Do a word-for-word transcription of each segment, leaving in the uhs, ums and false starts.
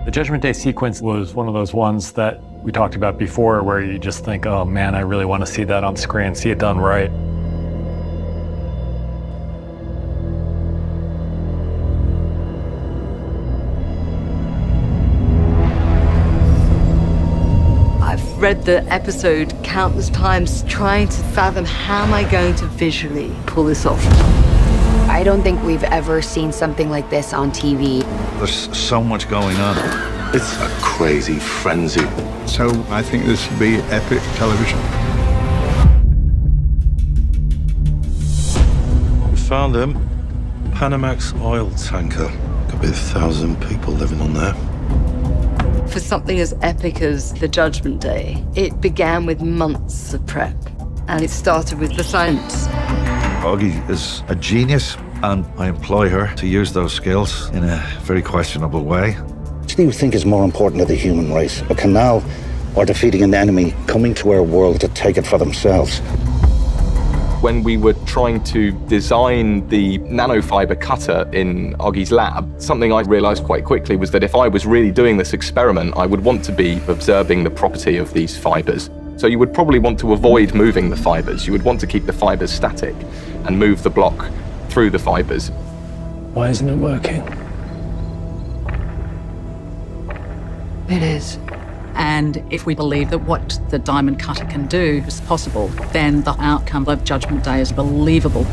The Judgment Day sequence was one of those ones that we talked about before where you just think, oh man, I really want to see that on screen, see it done right. I've read the episode countless times trying to fathom how am I going to visually pull this off. I don't think we've ever seen something like this on T V. There's so much going on. It's a crazy frenzy. So I think this would be epic television. We found him. Panamax oil tanker. Could be a thousand people living on there. For something as epic as the Judgment Day, it began with months of prep. And it started with the science. Augie is a genius, and I employ her to use those skills in a very questionable way. What do you think is more important to the human race? A canal or defeating an enemy coming to our world to take it for themselves? When we were trying to design the nanofiber cutter in Augie's lab, something I realized quite quickly was that if I was really doing this experiment, I would want to be observing the property of these fibers. So you would probably want to avoid moving the fibers. You would want to keep the fibers static and move the block through the fibers. Why isn't it working? It is. And if we believe that what the diamond cutter can do is possible, then the outcome of Judgment Day is believable.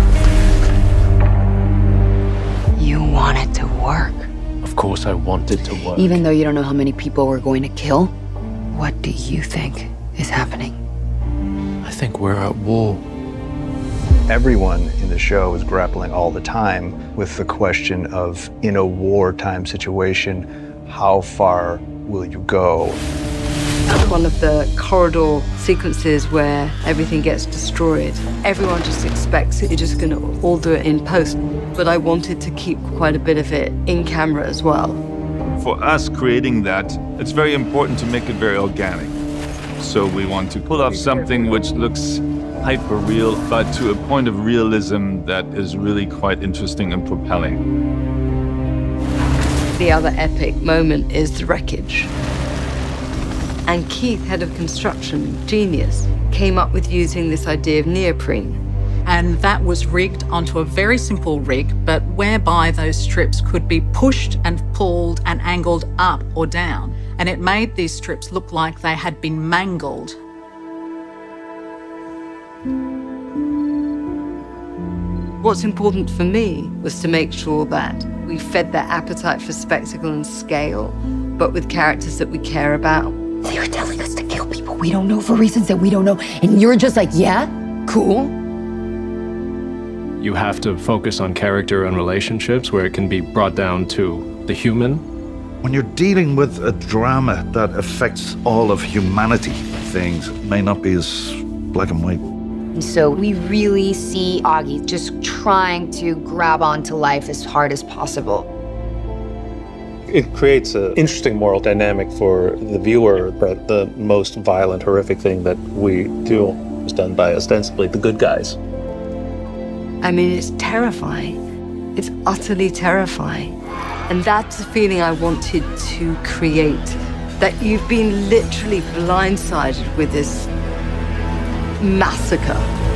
You want it to work. Of course I want it to work. Even though you don't know how many people we're going to kill, what do you think is happening? I think we're at war. Everyone in the show is grappling all the time with the question of, in a wartime situation, how far will you go? One of the corridor sequences where everything gets destroyed. Everyone just expects that you're just going to all do it in post. But I wanted to keep quite a bit of it in camera as well. For us creating that, it's very important to make it very organic. So we want to pull off something which looks hyper-real, but to a point of realism that is really quite interesting and propelling. The other epic moment is the wreckage. And Keith, head of construction, genius, came up with using this idea of neoprene. And that was rigged onto a very simple rig, but whereby those strips could be pushed and pulled and angled up or down. And it made these strips look like they had been mangled. What's important for me was to make sure that we fed their appetite for spectacle and scale, but with characters that we care about. They were telling us to kill people we don't know for reasons that we don't know, and you're just like, yeah, cool. You have to focus on character and relationships where it can be brought down to the human. When you're dealing with a drama that affects all of humanity, things may not be as black and white. And so we really see Augie just trying to grab onto life as hard as possible. It creates an interesting moral dynamic for the viewer, but the most violent, horrific thing that we do is done by ostensibly the good guys. I mean, it's terrifying. It's utterly terrifying. And that's the feeling I wanted to create, that you've been literally blindsided with this massacre.